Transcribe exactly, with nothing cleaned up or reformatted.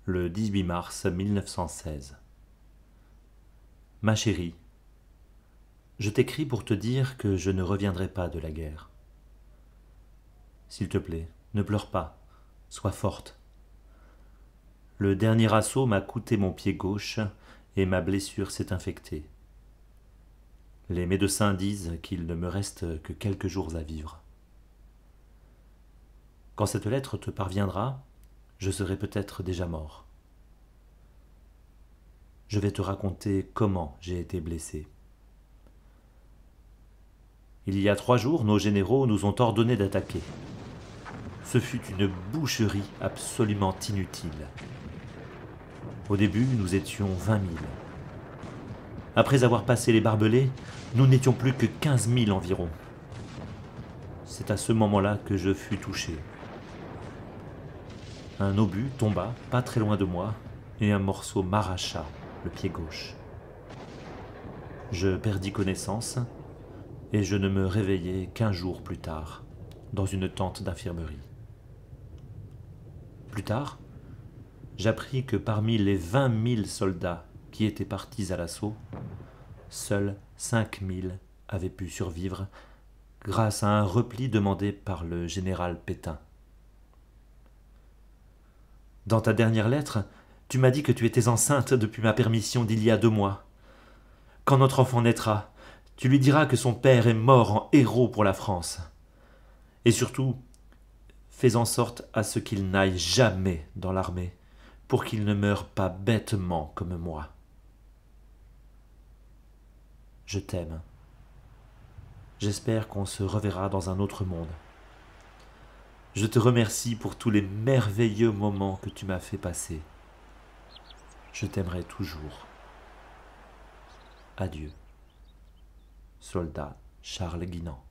le dix-huit mars mille neuf cent seize. Ma chérie, je t'écris pour te dire que je ne reviendrai pas de la guerre. S'il te plaît, ne pleure pas, sois forte. Le dernier assaut m'a coûté mon pied gauche et ma blessure s'est infectée. Les médecins disent qu'il ne me reste que quelques jours à vivre. Quand cette lettre te parviendra, je serai peut-être déjà mort. Je vais te raconter comment j'ai été blessé. Il y a trois jours, nos généraux nous ont ordonné d'attaquer. Ce fut une boucherie absolument inutile. Au début, nous étions vingt mille. Après avoir passé les barbelés, nous n'étions plus que quinze mille environ. C'est à ce moment-là que je fus touché. Un obus tomba pas très loin de moi et un morceau m'arracha le pied gauche. Je perdis connaissance et je ne me réveillai qu'un jour plus tard, dans une tente d'infirmerie. Plus tard, j'appris que parmi les vingt mille soldats qui étaient partis à l'assaut, seuls cinq mille avaient pu survivre grâce à un repli demandé par le général Pétain. Dans ta dernière lettre, tu m'as dit que tu étais enceinte depuis ma permission d'il y a deux mois. Quand notre enfant naîtra, tu lui diras que son père est mort en héros pour la France. Et surtout, fais en sorte à ce qu'il n'aille jamais dans l'armée, pour qu'il ne meure pas bêtement comme moi. Je t'aime. J'espère qu'on se reverra dans un autre monde. Je te remercie pour tous les merveilleux moments que tu m'as fait passer. Je t'aimerai toujours. Adieu. Soldat Charles Guinan.